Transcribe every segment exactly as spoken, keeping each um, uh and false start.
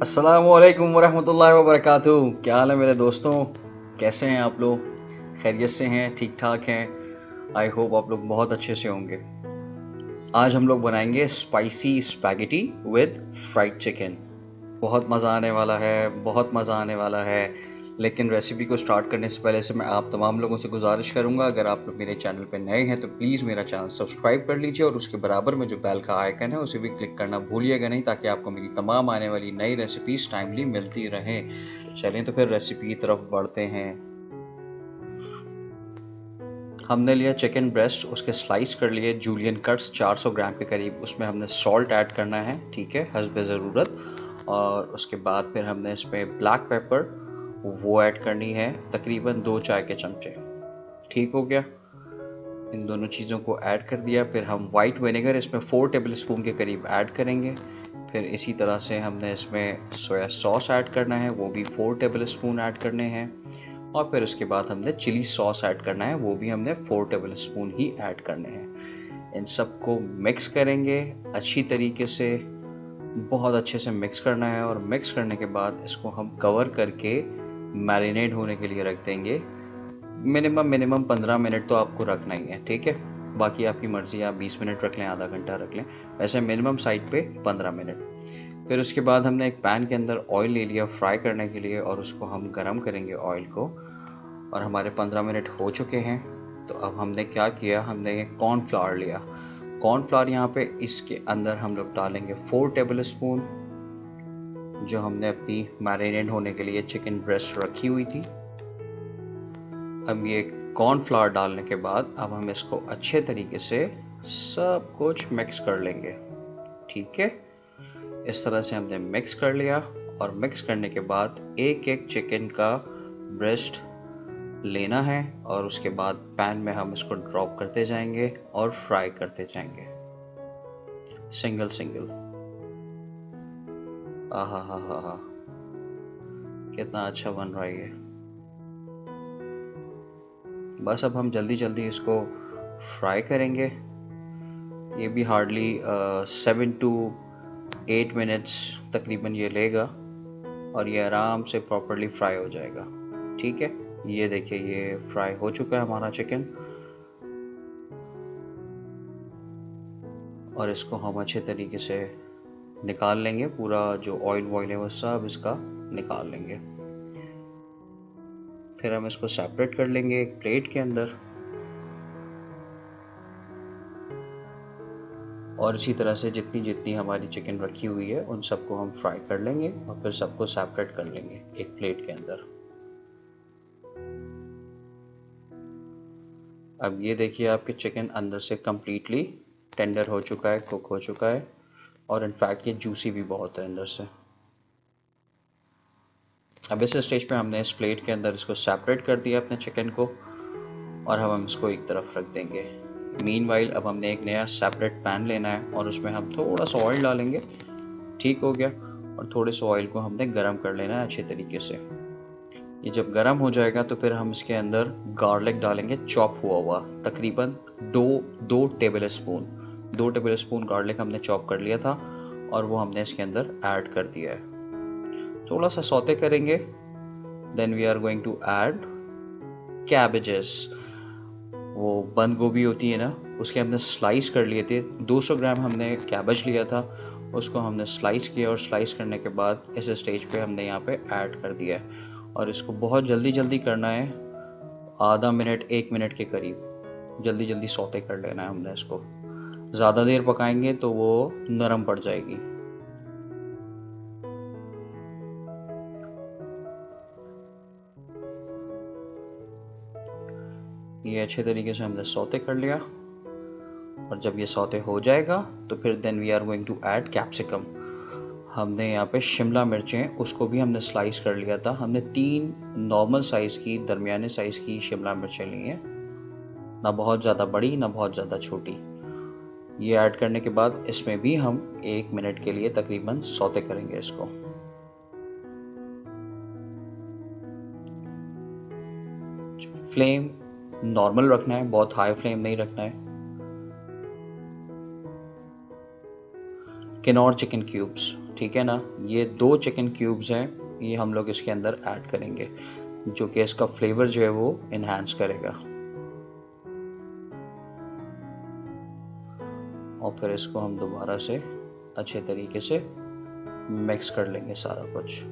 अस्सलामुअलैकुम वरहमतुल्लाहि वबरकातुहू। क्या हाल है मेरे दोस्तों? कैसे हैं आप लोग? खैरियत से हैं? ठीक ठाक हैं? आई होप आप लोग बहुत अच्छे से होंगे। आज हम लोग बनाएंगे spicy spaghetti with fried chicken. बहुत मज़ा आने वाला है, बहुत मज़ा आने वाला है। लेकिन रेसिपी को स्टार्ट करने से पहले से मैं आप तमाम लोगों से गुजारिश करूंगा, अगर आप लोग मेरे चैनल पर नए हैं तो प्लीज़ मेरा चैनल सब्सक्राइब कर लीजिए और उसके बराबर में जो बेल का आइकन है उसे भी क्लिक करना भूलिएगा नहीं, ताकि आपको मेरी तमाम आने वाली नई रेसिपीज़ टाइमली मिलती रहें। चलें तो फिर रेसिपी की तरफ बढ़ते हैं। हमने लिया चिकन ब्रेस्ट, उसके स्लाइस कर लिए जूलियन कट्स चार सौ ग्राम के करीब। उसमें हमने सॉल्ट ऐड करना है, ठीक है, हस्बे ज़रूरत। और उसके बाद फिर हमने इसमें ब्लैक पेपर वो ऐड करनी है, तकरीबन दो चाय के चमचे। ठीक हो गया। इन दोनों चीज़ों को ऐड कर दिया। फिर हम वाइट विनेगर इसमें फोर टेबल स्पून के करीब ऐड करेंगे। फिर इसी तरह से हमने इसमें सोया सॉस ऐड करना है, वो भी फोर टेबल स्पून ऐड करने हैं। और फिर उसके बाद हमने चिली सॉस ऐड करना है, वो भी हमने फोर टेबल स्पून ही ऐड करने हैं। इन सबको मिक्स करेंगे अच्छी तरीके से, बहुत अच्छे से मिक्स करना है। और मिक्स करने के बाद इसको हम कवर करके मैरिनेट होने के लिए रख देंगे। मिनिमम मिनिमम पंद्रह मिनट तो आपको रखना ही है, ठीक है। बाकी आपकी मर्ज़ी, आप बीस मिनट रख लें, आधा घंटा रख लें, वैसे मिनिमम साइड पे पंद्रह मिनट। फिर उसके बाद हमने एक पैन के अंदर ऑयल ले लिया फ्राई करने के लिए, और उसको हम गरम करेंगे ऑयल को। और हमारे पंद्रह मिनट हो चुके हैं। तो अब हमने क्या किया, हमने कॉर्नफ्लावर लिया। कॉर्नफ्लावर यहाँ पे इसके अंदर हम लोग डालेंगे फोर टेबल स्पून, जो हमने अपनी मैरिनेट होने के लिए चिकन ब्रेस्ट रखी हुई थी। अब ये कॉर्नफ्लावर डालने के बाद अब हम इसको अच्छे तरीके से सब कुछ मिक्स कर लेंगे, ठीक है। इस तरह से हमने मिक्स कर लिया। और मिक्स करने के बाद एक एक चिकन का ब्रेस्ट लेना है, और उसके बाद पैन में हम इसको ड्रॉप करते जाएंगे और फ्राई करते जाएंगे सिंगल सिंगल। आहा हा हा हा, कितना अच्छा बन रहा है ये। बस अब हम जल्दी जल्दी इसको फ्राई करेंगे। ये भी hardly seven to eight minutes तकरीबन ये लेगा, और ये आराम से प्रॉपरली फ्राई हो जाएगा, ठीक है। ये देखिए, ये फ्राई हो चुका है हमारा चिकन। और इसको हम अच्छे तरीके से निकाल लेंगे, पूरा जो ऑयल वॉयल है वो सब इसका निकाल लेंगे। फिर हम इसको सेपरेट कर लेंगे एक प्लेट के अंदर। और इसी तरह से जितनी जितनी हमारी चिकन रखी हुई है उन सबको हम फ्राई कर लेंगे, और फिर सबको सेपरेट कर लेंगे एक प्लेट के अंदर। अब ये देखिए, आपके चिकन अंदर से कम्प्लीटली टेंडर हो चुका है, कुक हो चुका है, और इनफैक्ट ये जूसी भी बहुत है अंदर से। अब इस स्टेज पे हमने इस प्लेट के अंदर इसको सेपरेट कर दिया अपने चिकन को, और अब हम इसको एक तरफ रख देंगे। मीनवाइल अब हमने एक नया सेपरेट पैन लेना है, और उसमें हम थोड़ा सा ऑयल डालेंगे, ठीक हो गया। और थोड़े से ऑयल को हमने गरम कर लेना है अच्छे तरीके से। ये जब गरम हो जाएगा तो फिर हम इसके अंदर गार्लिक डालेंगे, चॉप हुआ हुआ, तकरीबन दो दो टेबल स्पून दो टेबल स्पून गार्लिक हमने चॉप कर लिया था, और वो हमने इसके अंदर ऐड कर दिया है। थोड़ा सा सौते करेंगे। Then we are going to add cabbages. वो बंद गोभी होती है ना, उसके हमने स्लाइस कर लिए थे। दो सौ ग्राम हमने कैबेज लिया था, उसको हमने स्लाइस किया, और स्लाइस करने के बाद इस स्टेज पे हमने यहाँ पे ऐड कर दिया है। और इसको बहुत जल्दी जल्दी करना है, आधा मिनट एक मिनट के करीब जल्दी जल्दी सौते कर लेना है हमने इसको। ज़्यादा देर पकाएंगे तो वो नरम पड़ जाएगी। ये अच्छे तरीके से हमने सौते कर लिया। और जब ये सौते हो जाएगा तो फिर then we are going to add capsicum. हमने यहाँ पे शिमला मिर्चें, उसको भी हमने स्लाइस कर लिया था। हमने तीन नॉर्मल साइज़ की, दरमियाने साइज़ की शिमला मिर्चें ली हैं, ना बहुत ज़्यादा बड़ी ना बहुत ज़्यादा छोटी। ये ऐड करने के बाद इसमें भी हम एक मिनट के लिए तकरीबन सौते करेंगे इसको। फ्लेम नॉर्मल रखना है, बहुत हाई फ्लेम नहीं रखना है। किनौर चिकन क्यूब्स, ठीक है ना। ये दो चिकन क्यूब्स हैं, ये हम लोग इसके अंदर ऐड करेंगे, जो कि इसका फ्लेवर जो है वो इन्हांस करेगा। और फिर इसको हम दोबारा से अच्छे तरीके से मिक्स कर लेंगे सारा कुछ।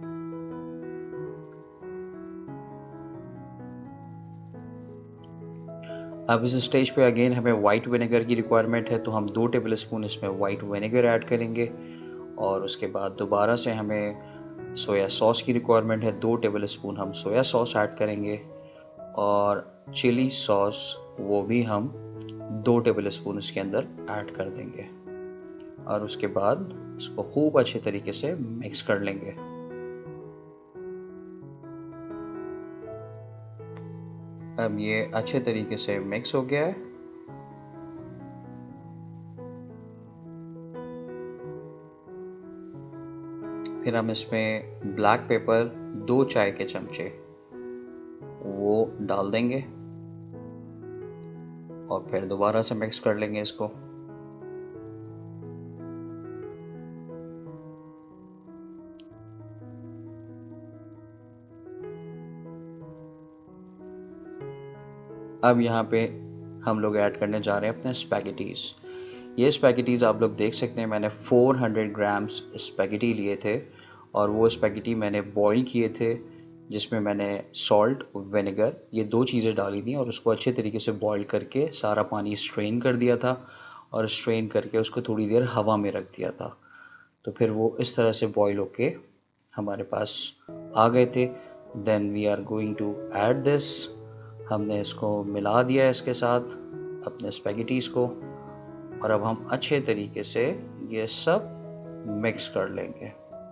अब इस स्टेज पे अगेन हमें वाइट विनेगर की रिक्वायरमेंट है, तो हम दो टेबल स्पून इसमें वाइट विनेगर ऐड करेंगे। और उसके बाद दोबारा से हमें सोया सॉस की रिक्वायरमेंट है, दो टेबल स्पून हम सोया सॉस ऐड करेंगे। और चिली सॉस वो भी हम दो टेबल स्पून इसके अंदर ऐड कर देंगे। और उसके बाद इसको खूब अच्छे तरीके से मिक्स कर लेंगे। अब ये अच्छे तरीके से मिक्स हो गया है। फिर हम इसमें ब्लैक पेपर दो चाय के चमचे वो डाल देंगे और फिर दोबारा से मिक्स कर लेंगे इसको। अब यहाँ पे हम लोग ऐड करने जा रहे हैं अपने स्पैगेटीज़। ये स्पैगेटीज़ आप लोग देख सकते हैं, मैंने चार सौ ग्राम्स स्पैगेटी लिए थे और वो स्पैगेटी मैंने बॉईल किए थे, जिसमें मैंने सॉल्ट, विनेगर ये दो चीज़ें डाली थी और उसको अच्छे तरीके से बॉईल करके सारा पानी स्ट्रेन कर दिया था और स्ट्रेन करके उसको थोड़ी देर हवा में रख दिया था। तो फिर वो इस तरह से बॉईल होके हमारे पास आ गए थे। Then we are going to add this. हमने इसको मिला दिया इसके साथ अपने स्पैगेटीज़ को और अब हम अच्छे तरीके से ये सब मिक्स कर लेंगे।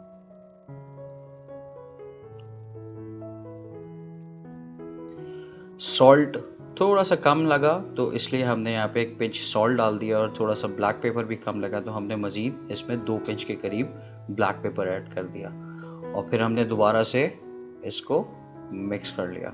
सॉल्ट थोड़ा सा कम लगा तो इसलिए हमने यहाँ पे एक पिंच सॉल्ट डाल दिया और थोड़ा सा ब्लैक पेपर भी कम लगा तो हमने मज़ीद इसमें दो पिंच के करीब ब्लैक पेपर ऐड कर दिया और फिर हमने दोबारा से इसको मिक्स कर लिया।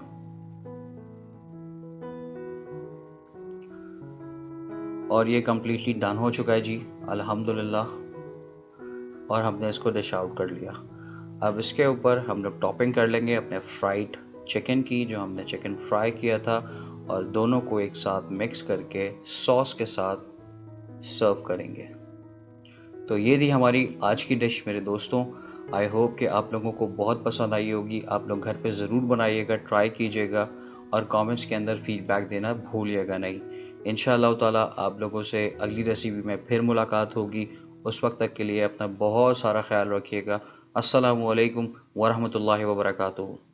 और ये कम्प्लीटली डन हो चुका है जी, अल्हम्दुलिल्लाह। और हमने इसको डिश आउट कर लिया। अब इसके ऊपर हम लोग टॉपिंग कर लेंगे अपने फ्राइड चिकन की, जो हमने चिकन फ्राई किया था, और दोनों को एक साथ मिक्स करके सॉस के साथ सर्व करेंगे। तो ये थी हमारी आज की डिश मेरे दोस्तों। आई होप कि आप लोगों को बहुत पसंद आई होगी। आप लोग घर पे ज़रूर बनाइएगा, ट्राई कीजिएगा और कमेंट्स के अंदर फीडबैक देना भूलिएगा नहीं। इंशाअल्लाह ताला आप लोगों से अगली रेसिपी में फिर मुलाकात होगी। उस वक्त तक के लिए अपना बहुत सारा ख्याल रखिएगा। अस्सलामु अलैकुम वरहमतुल्लाहि वबरकातुहू।